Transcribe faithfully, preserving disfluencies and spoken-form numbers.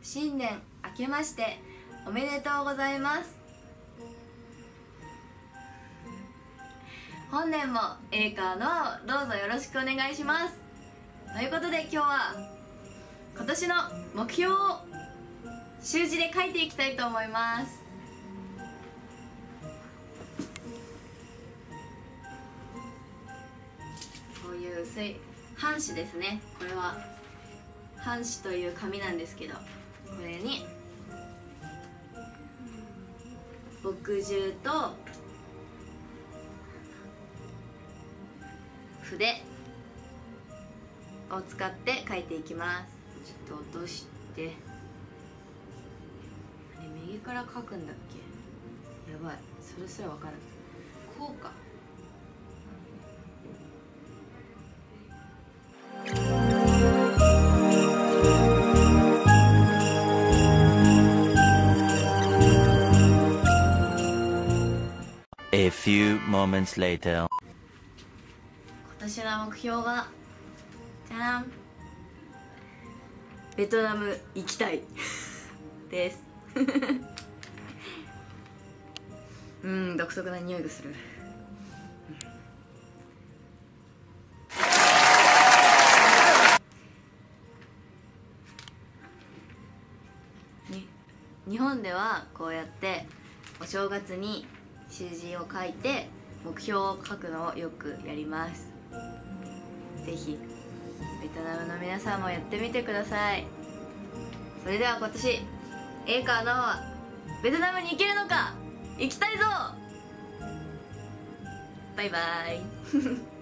新年明けましておめでとうございます。本年もエーカーのどうぞよろしくお願いします。ということで今日は今年の目標を習字で書いていきたいと思います。こういう薄い半紙ですね。これは半紙という紙なんですけど、これに墨汁と筆を使って書いていきます。ちょっと落として、あれ右から書くんだっけ。やばい、それすら分からん。こうか。 A few moments later. 今年の目標はじゃらん、ベトナム行きたいですうん独特な匂いがする。に日本ではこうやってお正月に習字を書いて目標を書くのをよくやります。ぜひベトナムの皆さんもやってみてください。それでは今年エーカーのベトナムに行けるのか、行きたいぞ。バイバイ